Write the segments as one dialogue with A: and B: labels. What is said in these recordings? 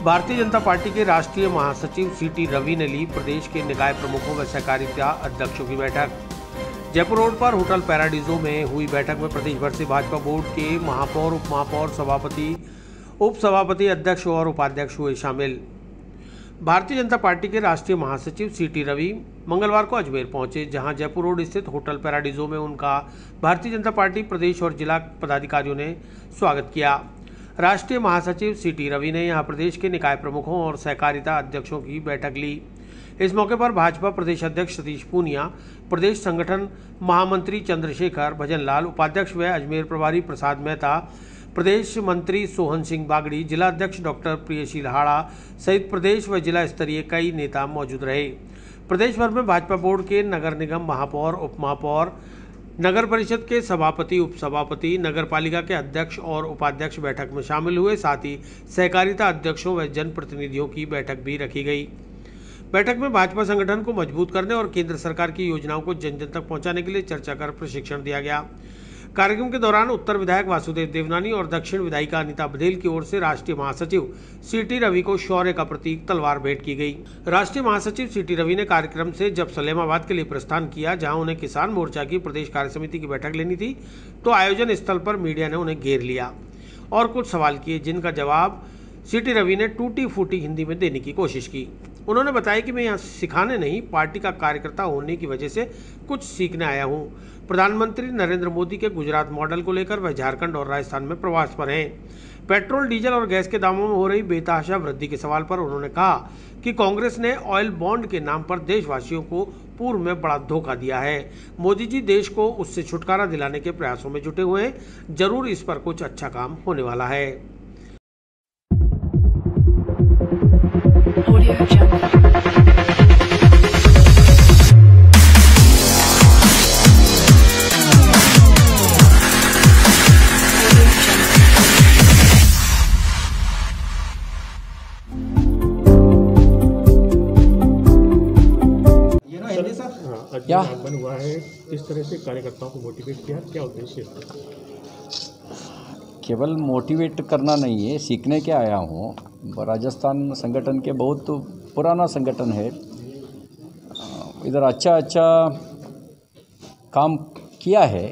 A: Bharatiya Janata party के राष्ट्रीय महासचिव सीटी रवि ने ली प्रदेश के निकाय प्रमुखों व सहकारिता अध्यक्षों की बैठक। जयपुर रोड पर होटल पैराडीजो में हुई बैठक में प्रदेश भर से भाजपा बोर्ड के महापौर, उप महापौर, सभापति, उप सभापति, अध्यक्ष और उपाध्यक्ष हुए शामिल। भारतीय जनता पार्टी के राष्ट्रीय महासचिव सीटी रवि मंगलवार को अजमेर पहुंचे, जहां जयपुर रोड स्थित होटल पैराडीजो में उनका भारतीय जनता पार्टी प्रदेश और जिला पदाधिकारियों ने स्वागत किया। राष्ट्रीय महासचिव सीटी रवि ने यहां प्रदेश के निकाय प्रमुखों और सहकारिता अध्यक्षों की बैठक ली। इस मौके पर भाजपा प्रदेश अध्यक्ष सतीश पूनिया, प्रदेश संगठन महामंत्री चंद्रशेखर भजनलाल, उपाध्यक्ष व अजमेर प्रभारी प्रसाद मेहता, प्रदेश मंत्री सोहन सिंह बागड़ी, जिला अध्यक्ष डॉक्टर प्रियशील हाड़ा सहित प्रदेश व जिला स्तरीय कई नेता मौजूद रहे। प्रदेश भर में भाजपा बोर्ड के नगर निगम महापौर, उप महापौर, नगर परिषद के सभापति, उप सभापति, नगर पालिका के अध्यक्ष और उपाध्यक्ष बैठक में शामिल हुए। साथ ही सहकारिता अध्यक्षों व जनप्रतिनिधियों की बैठक भी रखी गई। बैठक में भाजपा संगठन को मजबूत करने और केंद्र सरकार की योजनाओं को जन जन तक पहुंचाने के लिए चर्चा कर प्रशिक्षण दिया गया। कार्यक्रम के दौरान उत्तर विधायक वासुदेव देवनानी और दक्षिण विधायिका अनिता बघेल की ओर से राष्ट्रीय महासचिव सीटी रवि को शौर्य का प्रतीक तलवार भेंट की गई। राष्ट्रीय महासचिव सीटी रवि ने कार्यक्रम से जब सलेमाबाद के लिए प्रस्थान किया, जहां उन्हें किसान मोर्चा की प्रदेश कार्य समिति की बैठक लेनी थी, तो आयोजन स्थल पर मीडिया ने उन्हें घेर लिया और कुछ सवाल किए, जिनका जवाब सीटी रवि ने टूटी फूटी हिंदी में देने की कोशिश की। उन्होंने बताया कि मैं यहाँ सिखाने नहीं, पार्टी का कार्यकर्ता होने की वजह से कुछ सीखने आया हूँ। प्रधानमंत्री नरेंद्र मोदी के गुजरात मॉडल को लेकर वह झारखंड और राजस्थान में प्रवास पर हैं। पेट्रोल, डीजल और गैस के दामों में हो रही बेतहाशा वृद्धि के सवाल पर उन्होंने कहा कि कांग्रेस ने ऑयल बॉन्ड के नाम पर देशवासियों को पूर्व में बड़ा धोखा दिया है। मोदी जी देश को उससे छुटकारा दिलाने के प्रयासों में जुटे हुए हैं। जरूर इस पर कुछ अच्छा काम होने वाला है।
B: क्या आगमन हुआ है, किस तरह से कार्यकर्ताओं को मोटिवेट किया, क्या उद्देश्य है?
C: केवल मोटिवेट करना नहीं है, सीखने के आया हूँ। राजस्थान संगठन के बहुत पुराना संगठन है, इधर अच्छा काम किया है।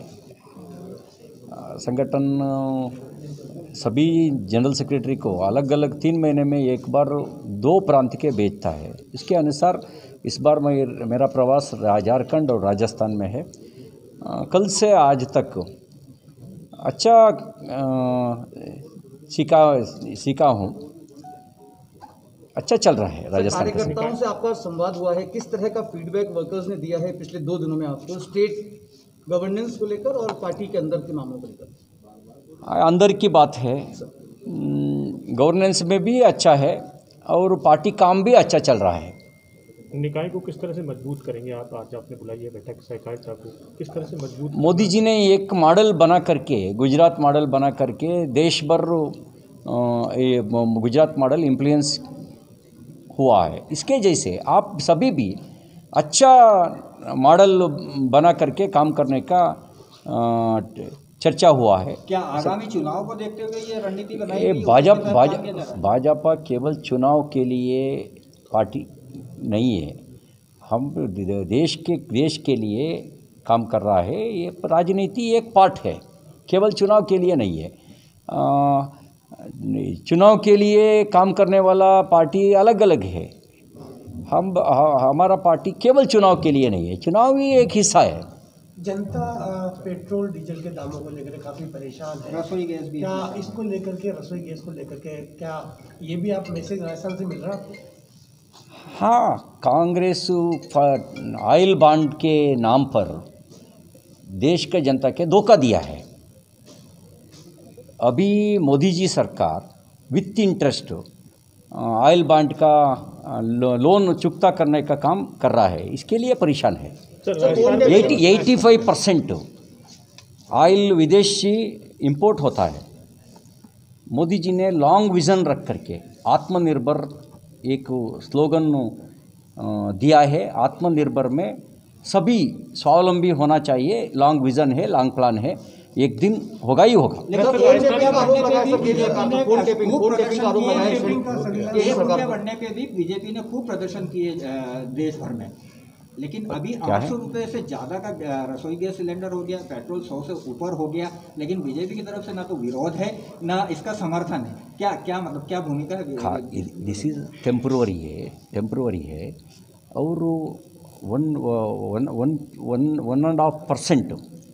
C: संगठन सभी जनरल सेक्रेटरी को अलग अलग 3 महीने में एक बार 2 प्रांत के भेजता है। इसके अनुसार इस बार मेरा प्रवास झारखंड और राजस्थान में है। कल से आज तक अच्छा सीखा हूँ, अच्छा चल रहा है। राजस्थान
D: कार्यकर्ताओं से आपका संवाद हुआ है, किस तरह का फीडबैक वर्कर्स ने दिया है पिछले 2 दिनों में आपको, स्टेट गवर्नेंस को लेकर और पार्टी के अंदर के मामलों को लेकर?
C: अंदर की बात है, गवर्नेंस में भी अच्छा है और पार्टी काम भी अच्छा चल रहा है।
B: निकाय को किस तरह से मजबूत करेंगे आप? आज आपने बुलाई है बैठक, सहकारिता को किस तरह से मजबूत?
C: मोदी जी ने एक मॉडल बना करके, गुजरात मॉडल बना करके देश भर गुजरात मॉडल इम्प्लीमेंस हुआ है। इसके जैसे आप सभी भी अच्छा मॉडल बना करके काम करने का चर्चा हुआ है।
D: क्या आगामी चुनाव को देखते हुए ये रणनीति बनाई?
C: भाजपा केवल चुनाव के लिए पार्टी नहीं है, हम देश के लिए काम कर रहा है। ये राजनीति एक पार्ट है, केवल चुनाव के लिए नहीं है। चुनाव के लिए काम करने वाला पार्टी अलग अलग है। हमारा पार्टी केवल चुनाव के लिए नहीं है, चुनाव ही एक हिस्सा है।
E: जनता पेट्रोल डीजल के दामों को लेकर काफ़ी परेशान है। रसोई गैस भी, क्या इसको लेकर के, रसोई गैस को लेकर के क्या ये भी आप मैसेज राजस्थान से मिल रहा है आपको?
C: हाँ, कांग्रेस ऑयल बॉन्ड के नाम पर देश के जनता के धोखा दिया है। अभी मोदी जी सरकार विथ इंटरेस्ट ऑयल बॉन्ड का लोन चुकता करने का काम कर रहा है, इसके लिए परेशान है। 85% ऑयल विदेशी इंपोर्ट होता है। मोदी जी ने लॉन्ग विज़न रख करके आत्मनिर्भर एक स्लोगन दिया है। आत्मनिर्भर में सभी स्वावलंबी होना चाहिए, लॉन्ग विज़न है, लॉन्ग प्लान है। एक दिन होगा ही होगा।
F: बढ़ने पे भी बीजेपी ने खूब प्रदर्शन किए देश भर में, लेकिन अभी 800 रुपये से ज़्यादा का रसोई गैस सिलेंडर हो गया, पेट्रोल 100 से ऊपर हो गया, लेकिन बीजेपी की तरफ से ना तो विरोध है ना इसका समर्थन है। क्या मतलब क्या भूमिका है?
C: दिस इज टेम्पररी है और 1.5%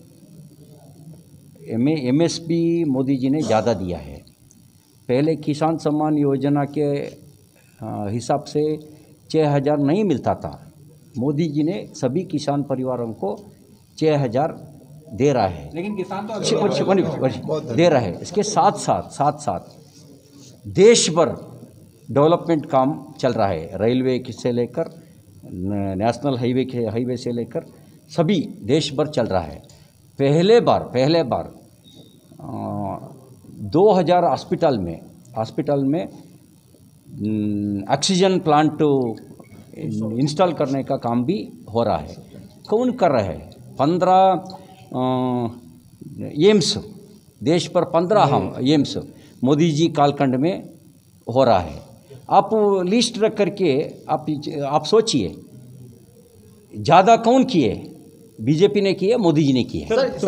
C: MSP मोदी जी ने ज़्यादा दिया है। पहले किसान सम्मान योजना के हिसाब से 6,000 नहीं मिलता था, मोदी जी ने सभी किसान परिवारों को 6,000 दे रहा है,
F: लेकिन किसान तो
C: दे रहा है। इसके साथ साथ देश भर डेवलपमेंट काम चल रहा है, रेलवे से लेकर नेशनल हाईवे से लेकर सभी देश भर चल रहा है। पहले बार 2000 हॉस्पिटल में ऑक्सीजन प्लांट इंस्टॉल करने का काम भी हो रहा है। कौन कर रहा है? 15 एम्स, देश पर 15 एम्स मोदी जी कालखंड में हो रहा है। आप लिस्ट रख करके आप सोचिए, ज़्यादा कौन किए? बीजेपी ने किए, मोदी जी ने किए।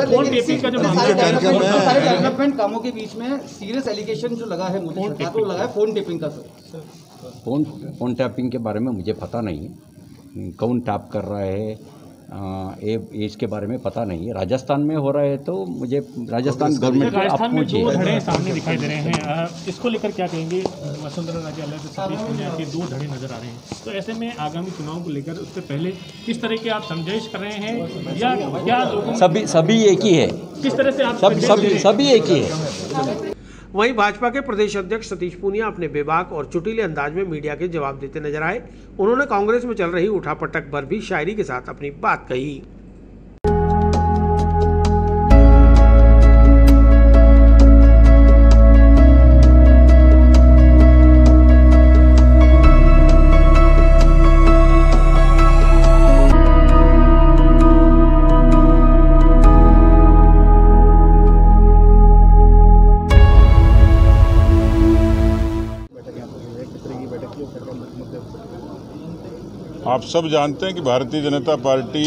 D: डेवलपमेंट कामों के बीच में सीरियस एलिगेशन जो लगा है मोदी सरकार को, लगा है फोन टेपिंग का। सर
C: फोन टैपिंग के बारे में मुझे पता नहीं, कौन टैप कर रहा है इसके बारे में पता नहीं। राजस्थान में हो रहा है तो मुझे राजस्थान गवर्नमेंट को आप पूछिए।
B: 2 धड़े सामने दिखाई दे रहे हैं, इसको लेकर क्या कहेंगे? वसुंधरा राजे अलग से सतीश पूनिया के 2 धड़े नजर आ रहे हैं, तो ऐसे में आगामी चुनाव को लेकर उससे पहले किस तरह के आप समझाइश कर रहे हैं, या क्या लोगों
C: सभी एक ही है?
B: किस तरह से आप
C: सभी एक ही है।
A: वहीं भाजपा के प्रदेश अध्यक्ष सतीश पूनिया अपने बेबाक और चुटीले अंदाज में मीडिया के जवाब देते नजर आए। उन्होंने कांग्रेस में चल रही उठापटक पर भी शायरी के साथ अपनी बात कही।
G: आप सब जानते हैं कि भारतीय जनता पार्टी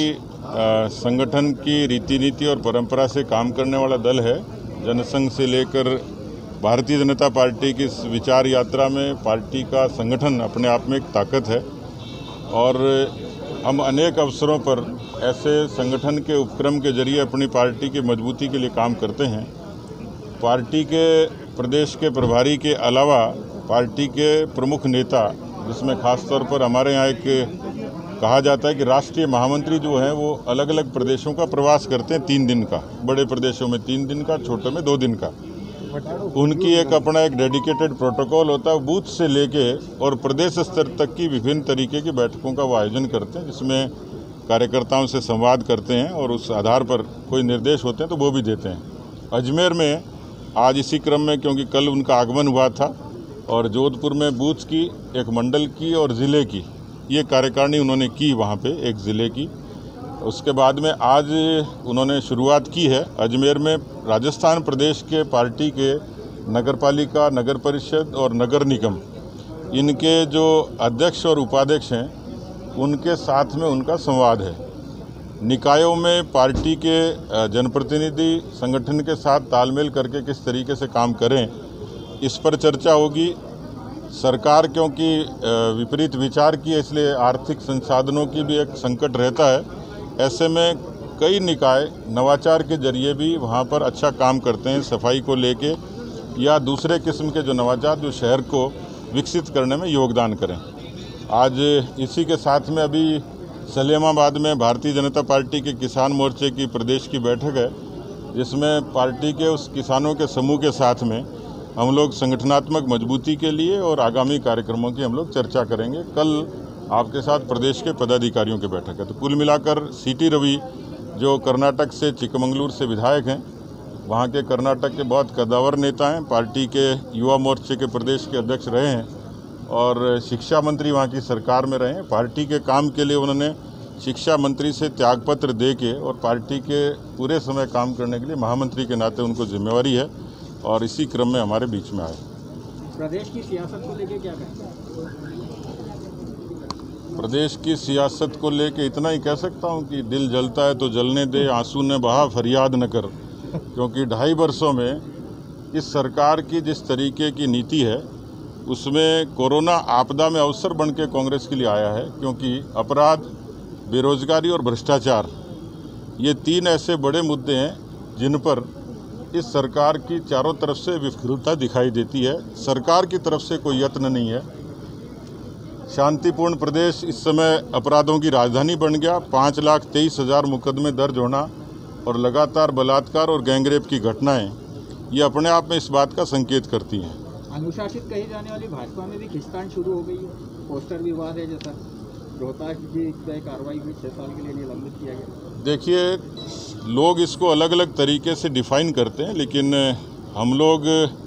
G: संगठन की रीति नीति और परंपरा से काम करने वाला दल है। जनसंघ से लेकर भारतीय जनता पार्टी की विचार यात्रा में पार्टी का संगठन अपने आप में एक ताकत है और हम अनेक अवसरों पर ऐसे संगठन के उपक्रम के जरिए अपनी पार्टी की मजबूती के लिए काम करते हैं। पार्टी के प्रदेश के प्रभारी के अलावा पार्टी के प्रमुख नेता, जिसमें खास तौर पर हमारे यहाँ एक कहा जाता है कि राष्ट्रीय महामंत्री जो हैं वो अलग अलग प्रदेशों का प्रवास करते हैं 3 दिन का, बड़े प्रदेशों में 3 दिन का, छोटे में 2 दिन का। उनकी एक अपना एक डेडिकेटेड प्रोटोकॉल होता है। बूथ से लेके और प्रदेश स्तर तक की विभिन्न तरीके की बैठकों का वो आयोजन करते हैं, जिसमें कार्यकर्ताओं से संवाद करते हैं और उस आधार पर कोई निर्देश होते हैं तो वो भी देते हैं। अजमेर में आज इसी क्रम में, क्योंकि कल उनका आगमन हुआ था, और जोधपुर में बूथ की, एक मंडल की और ज़िले की ये कार्यकारिणी उन्होंने की वहाँ पे, एक ज़िले की। उसके बाद में आज उन्होंने शुरुआत की है अजमेर में राजस्थान प्रदेश के पार्टी के नगरपालिका, नगर परिषद और नगर निगम, इनके जो अध्यक्ष और उपाध्यक्ष हैं उनके साथ में उनका संवाद है। निकायों में पार्टी के जनप्रतिनिधि संगठन के साथ तालमेल करके किस तरीके से काम करें, इस पर चर्चा होगी। सरकार क्योंकि विपरीत विचार की है, इसलिए आर्थिक संसाधनों की भी एक संकट रहता है। ऐसे में कई निकाय नवाचार के जरिए भी वहाँ पर अच्छा काम करते हैं, सफाई को लेके या दूसरे किस्म के जो नवाचार जो शहर को विकसित करने में योगदान करें। आज इसी के साथ में अभी सलेमाबाद में भारतीय जनता पार्टी के किसान मोर्चे की प्रदेश की बैठक है, जिसमें पार्टी के उस किसानों के समूह के साथ में हम लोग संगठनात्मक मजबूती के लिए और आगामी कार्यक्रमों की हम लोग चर्चा करेंगे। कल आपके साथ प्रदेश के पदाधिकारियों की बैठक है। तो कुल मिलाकर सीटी रवि जो कर्नाटक से, चिकमंगलूर से विधायक हैं, वहाँ के कर्नाटक के बहुत कद्दावर नेता हैं, पार्टी के युवा मोर्चे के प्रदेश के अध्यक्ष रहे हैं और शिक्षा मंत्री वहाँ की सरकार में रहे हैं। पार्टी के काम के लिए उन्होंने शिक्षा मंत्री से त्यागपत्र दे के और पार्टी के पूरे समय काम करने के लिए महामंत्री के नाते उनको जिम्मेवारी है और इसी क्रम में हमारे बीच में आए।
F: प्रदेश की सियासत को लेकर क्या कहेंगे?
G: प्रदेश की सियासत को लेकर इतना ही कह सकता हूं कि दिल जलता है तो जलने दे, आंसू ने बहा फरियाद न कर, क्योंकि 2.5 वर्षों में इस सरकार की जिस तरीके की नीति है उसमें कोरोना आपदा में अवसर बन के कांग्रेस के लिए आया है, क्योंकि अपराध, बेरोजगारी और भ्रष्टाचार ये 3 ऐसे बड़े मुद्दे हैं जिन पर इस सरकार की चारों तरफ से विफलता दिखाई देती है। सरकार की तरफ से कोई यत्न नहीं है। शांतिपूर्ण प्रदेश इस समय अपराधों की राजधानी बन गया। 5,23,000 मुकदमे दर्ज होना और लगातार बलात्कार और गैंगरेप की घटनाएं ये अपने आप में इस बात का संकेत करती हैं।
F: अनुशासित कही जाने वाली भाजपा में भी खिंचतान शुरू हो गई है। पोस्टर विवाद है, जैसा रोहतास जी की कार्रवाई हुई, 6 साल के लिए निलंबित किया गया।
G: देखिए, लोग इसको अलग अलग तरीके से डिफाइन करते हैं, लेकिन हम लोग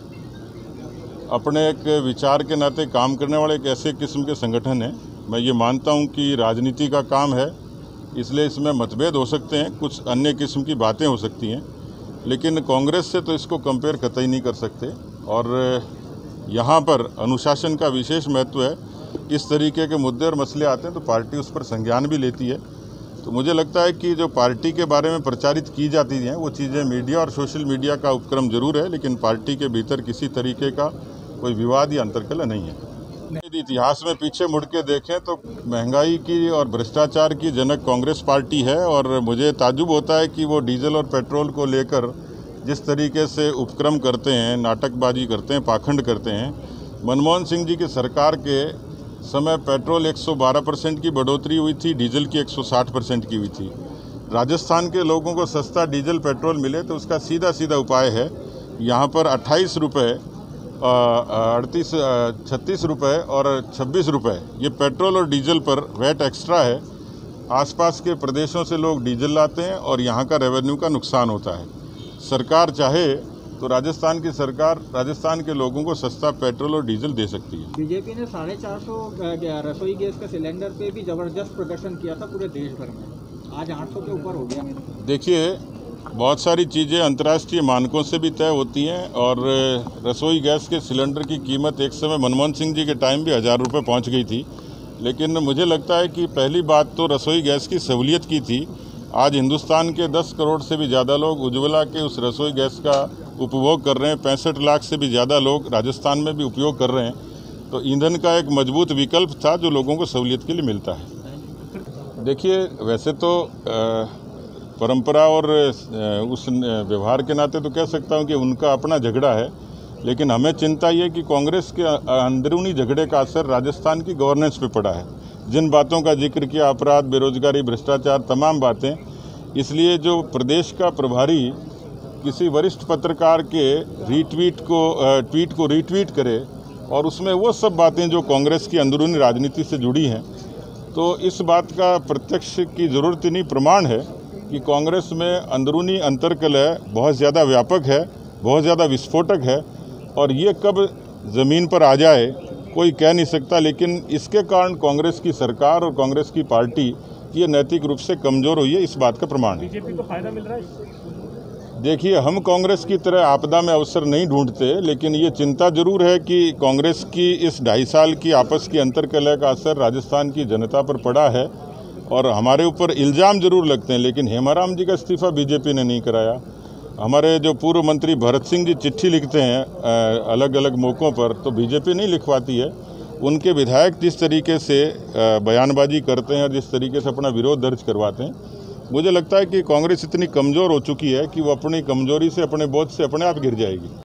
G: अपने एक विचार के नाते काम करने वाले एक ऐसे किस्म के संगठन हैं। मैं ये मानता हूं कि राजनीति का काम है, इसलिए इसमें मतभेद हो सकते हैं, कुछ अन्य किस्म की बातें हो सकती हैं, लेकिन कांग्रेस से तो इसको कंपेयर कतई नहीं कर सकते। और यहाँ पर अनुशासन का विशेष महत्व है। इस तरीके के मुद्दे और मसले आते हैं तो पार्टी उस पर संज्ञान भी लेती है। तो मुझे लगता है कि जो पार्टी के बारे में प्रचारित की जाती हैं वो चीज़ें मीडिया और सोशल मीडिया का उपक्रम जरूर है, लेकिन पार्टी के भीतर किसी तरीके का कोई विवाद या अंतर्कलह नहीं है। यदि इतिहास में पीछे मुड़ के देखें तो महंगाई की और भ्रष्टाचार की जनक कांग्रेस पार्टी है, और मुझे ताज्जुब होता है कि वो डीजल और पेट्रोल को लेकर जिस तरीके से उपक्रम करते हैं, नाटकबाजी करते हैं, पाखंड करते हैं। मनमोहन सिंह जी की सरकार के समय पेट्रोल 112% की बढ़ोतरी हुई थी, डीजल की 160% की हुई थी। राजस्थान के लोगों को सस्ता डीजल पेट्रोल मिले तो उसका सीधा सीधा उपाय है यहाँ पर 28 रुपये, 36 रुपये और 26 रुपये ये पेट्रोल और डीजल पर वैट एक्स्ट्रा है। आसपास के प्रदेशों से लोग डीजल लाते हैं और यहाँ का रेवेन्यू का नुकसान होता है। सरकार चाहे तो राजस्थान की सरकार राजस्थान के लोगों को सस्ता पेट्रोल और डीजल दे सकती है।
F: बीजेपी ने 450 रसोई गैस के सिलेंडर पे भी जबरदस्त प्रदर्शन किया था पूरे देश भर में, आज 800 के ऊपर हो गया। देखिए,
G: बहुत सारी चीज़ें अंतर्राष्ट्रीय मानकों से भी तय होती हैं, और रसोई गैस के सिलेंडर की कीमत एक समय मनमोहन सिंह जी के टाइम भी 1000 रुपये पहुँच गई थी। लेकिन मुझे लगता है कि पहली बात तो रसोई गैस की सहूलियत की थी। आज हिंदुस्तान के 10 करोड़ से भी ज़्यादा लोग उज्ज्वला के उस रसोई गैस का उपभोग कर रहे हैं। 65 लाख से भी ज़्यादा लोग राजस्थान में भी उपयोग कर रहे हैं। तो ईंधन का एक मजबूत विकल्प था जो लोगों को सहूलियत के लिए मिलता है। देखिए, वैसे तो परंपरा और उस व्यवहार के नाते तो कह सकता हूं कि उनका अपना झगड़ा है, लेकिन हमें चिंता ये कि कांग्रेस के अंदरूनी झगड़े का असर राजस्थान की गवर्नेंस पे पड़ा है। जिन बातों का जिक्र किया, अपराध, बेरोजगारी, भ्रष्टाचार, तमाम बातें, इसलिए जो प्रदेश का प्रभारी किसी वरिष्ठ पत्रकार के ट्वीट को रीट्वीट करे और उसमें वो सब बातें जो कांग्रेस की अंदरूनी राजनीति से जुड़ी हैं, तो इस बात का प्रत्यक्ष की ज़रूरत नहीं, प्रमाण है कि कांग्रेस में अंदरूनी अंतर्कलह बहुत ज़्यादा व्यापक है, बहुत ज़्यादा विस्फोटक है, और ये कब ज़मीन पर आ जाए कोई कह नहीं सकता। लेकिन इसके कारण कांग्रेस की सरकार और कांग्रेस की पार्टी ये नैतिक रूप से कमज़ोर हुई है, इस बात का प्रमाण है।
B: बीजेपी को फायदा मिल रहा है।
G: देखिए, हम कांग्रेस की तरह आपदा में अवसर नहीं ढूंढते, लेकिन ये चिंता जरूर है कि कांग्रेस की इस 2.5 साल की आपस की अंतर्कलह का असर राजस्थान की जनता पर पड़ा है, और हमारे ऊपर इल्ज़ाम जरूर लगते हैं। लेकिन हेमाराम जी का इस्तीफा बीजेपी ने नहीं कराया। हमारे जो पूर्व मंत्री भरत सिंह जी चिट्ठी लिखते हैं अलग अलग मौक़ों पर, तो बीजेपी नहीं लिखवाती है। उनके विधायक जिस तरीके से बयानबाजी करते हैं और जिस तरीके से अपना विरोध दर्ज करवाते हैं, मुझे लगता है कि कांग्रेस इतनी कमज़ोर हो चुकी है कि वो अपनी कमज़ोरी से, अपने बोझ से अपने आप गिर जाएगी।